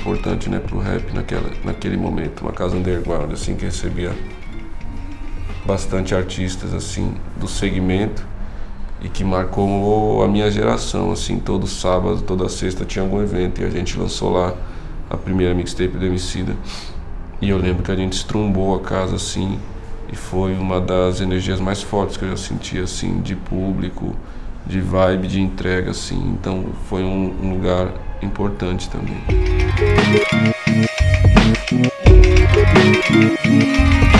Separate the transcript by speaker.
Speaker 1: importante, né, pro rap naquele momento, uma casa underground, assim, que recebia bastante artistas, assim, do segmento e que marcou a minha geração, assim, todo sábado, toda sexta tinha algum evento e a gente lançou lá a primeira mixtape do Emicida e eu lembro que a gente estrumbou a casa, assim, e foi uma das energias mais fortes que eu já senti, assim, de público, de vibe, de entrega, assim, então foi um lugar importante também.